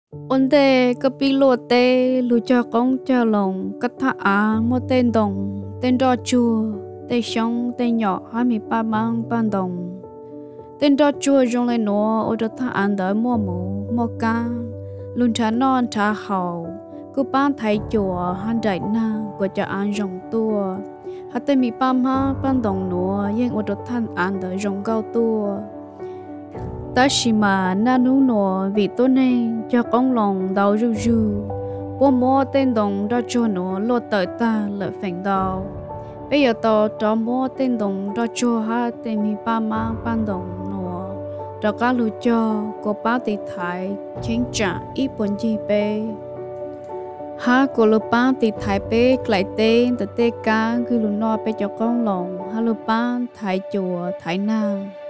ổn đề cái pi lúa tê lúa cho con cho lòng cắt thả một tên đồng tên đo chua tên sống tên nhỏ 23 mang ban đồng tên đo chua trong lại nó ở đó thả ăn đỡ mua mũ mua cá luôn trả non trả hậu cứ bán thay chùa han đại na của cho ăn rong tua hạt tên mi pam ha ban đồng nó nhưng ở đó than ăn đỡ rong cao tua ta chỉ mà na nú nó vì tôi nên cho con lòng đau ru ru bố mua tên đồng đó cho nó lột tới ta lợi phèn đau bây giờ tao cho mua tên đồng đó cho ha tên mi ba má ban đồng nó đó cá lú cho có bao tì thái chính trả ít bốn chi bê ha có lú ba tì thái bê lại tên từ tê cá cứ lú no bê cho con lòng ha lú ba thái chùa thái na